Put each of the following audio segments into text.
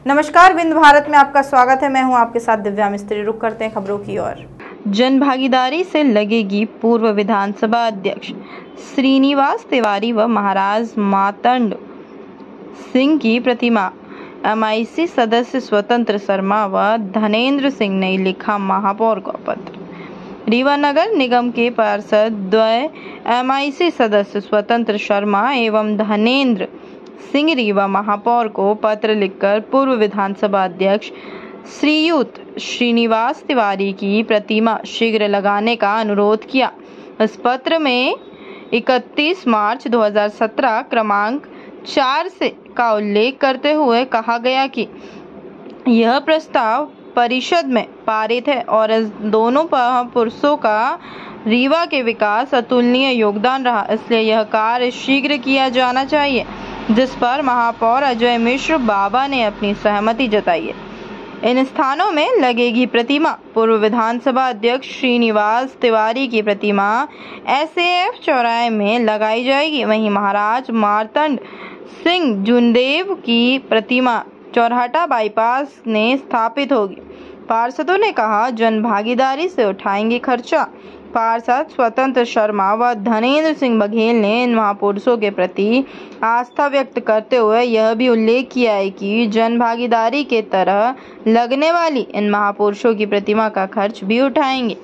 नमस्कार, बिंद भारत में आपका स्वागत है। मैं हूं आपके साथ दिव्या मिस्त्री। रुक करते हैं खबरों की ओर। जन भागीदारी से लगेगी पूर्व विधानसभा अध्यक्ष श्रीनिवास तिवारी व महाराज मार्तंड सिंह की प्रतिमा। MIC सदस्य स्वतंत्र शर्मा व धनेन्द्र सिंह ने लिखा महापौर को पत्र। रीवा नगर निगम के पार्षद द्वय MIC सदस्य स्वतंत्र शर्मा एवं धनेन्द्र सिंह रीवा महापौर को पत्र लिखकर पूर्व विधानसभा अध्यक्ष श्रीयुत श्रीनिवास तिवारी की प्रतिमा शीघ्र लगाने का अनुरोध किया। इस पत्र में 31 मार्च 2017 क्रमांक 4 से का उल्लेख करते हुए कहा गया कि यह प्रस्ताव परिषद में पारित है और इस दोनों पुरुषों का रीवा के विकास अतुलनीय योगदान रहा, इसलिए यह कार्य शीघ्र किया जाना चाहिए, जिस पर महापौर अजय मिश्र बाबा ने अपनी सहमति जताई है। इन स्थानों में लगेगी प्रतिमा। पूर्व विधानसभा अध्यक्ष श्रीनिवास तिवारी की प्रतिमा SAF चौराहे में लगाई जाएगी। वहीं महाराज मार्तंड सिंह जुनदेव की प्रतिमा चौराहा बाईपास में स्थापित होगी। पार्षदों ने कहा, जन भागीदारी से उठाएंगे खर्चा। पार्षद स्वतंत्र शर्मा व धनेन्द्र सिंह बघेल ने इन महापुरुषों के प्रति आस्था व्यक्त करते हुए यह भी उल्लेख किया है कि जन भागीदारी के तरह लगने वाली इन महापुरुषों की प्रतिमा का खर्च भी उठाएंगे।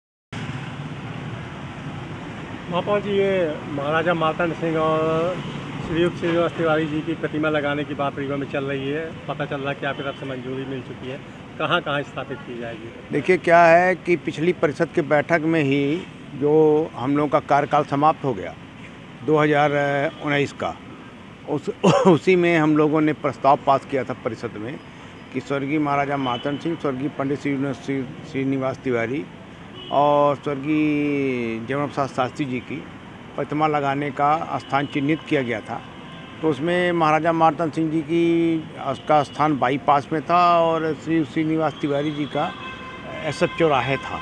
महापौर जी, ये महाराजा मार्तंड सिंह और श्रीयुक्त श्रीनिवास तिवारी जी की प्रतिमा लगाने की बात रीवा में चल रही है। पता चल रहा है कि आपकी तरफ से मंजूरी मिल चुकी है। कहाँ कहाँ स्थापित की जाएगी? देखिए, क्या है कि पिछली परिषद के बैठक में ही जो हम लोगों का कार्यकाल समाप्त हो गया 2019 का, उसी में हम लोगों ने प्रस्ताव पास किया था परिषद में कि स्वर्गीय महाराजा मार्तंड सिंह, स्वर्गीय पंडित श्रीनिवास तिवारी और स्वर्गीय जयराम प्रसाद शास्त्री जी की प्रतिमा लगाने का स्थान चिन्हित किया गया था। तो उसमें महाराजा मार्तंड सिंह जी का स्थान बाईपास में था और श्री श्रीनिवास तिवारी जी का SF चौराहे था।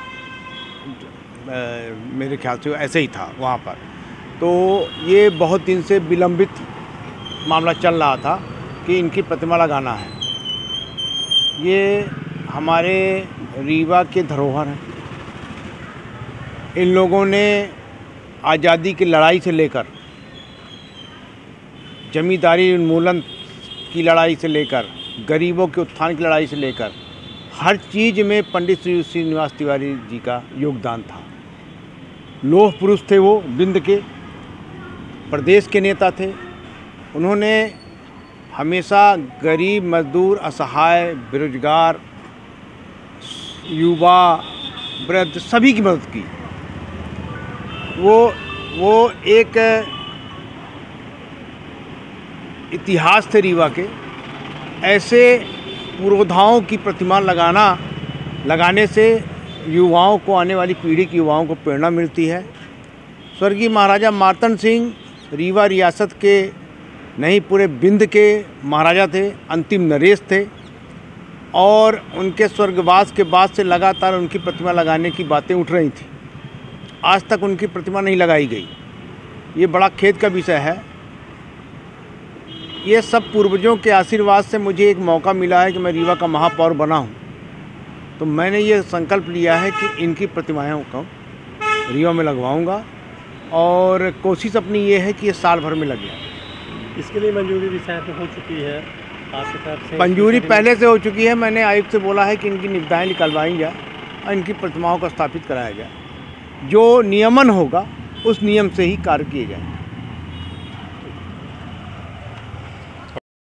मेरे ख्याल से ऐसे ही था वहाँ पर। तो ये बहुत दिन से विलंबित मामला चल रहा था कि इनकी प्रतिमा लगाना है। ये हमारे रीवा के धरोहर हैं। इन लोगों ने आज़ादी की लड़ाई से लेकर, जमींदारी उन्मूलन की लड़ाई से लेकर, गरीबों के उत्थान की लड़ाई से लेकर हर चीज़ में पंडित श्रीनिवास तिवारी जी का योगदान था। लौह पुरुष थे वो, बिंद के प्रदेश के नेता थे। उन्होंने हमेशा गरीब, मजदूर, असहाय, बेरोजगार, युवा, वृद्ध सभी की मदद की। वो एक इतिहास थे रीवा के। ऐसे पुरोधाओं की प्रतिमा लगाने से युवाओं को, आने वाली पीढ़ी की युवाओं को प्रेरणा मिलती है। स्वर्गीय महाराजा मार्तंड सिंह रीवा रियासत के नहीं, पूरे बिंद के महाराजा थे, अंतिम नरेश थे और उनके स्वर्गवास के बाद से लगातार उनकी प्रतिमा लगाने की बातें उठ रही थी। आज तक उनकी प्रतिमा नहीं लगाई गई। ये बड़ा खेद का विषय है। ये सब पूर्वजों के आशीर्वाद से मुझे एक मौका मिला है कि मैं रीवा का महापौर बना हूँ। तो मैंने ये संकल्प लिया है कि इनकी प्रतिमाओं को रीवा में लगवाऊंगा और कोशिश अपनी ये है कि ये साल भर में लग जाए। इसके लिए मंजूरी भी शायद हो चुकी है आपकी तरफ से? मंजूरी पहले से हो चुकी है। मैंने आयुक्त से बोला है कि इनकी निविदाएँ निकलवाई जाए और इनकी प्रतिमाओं को स्थापित कराया जाए। जो नियमन होगा उस नियम से ही कार्य किए जाए।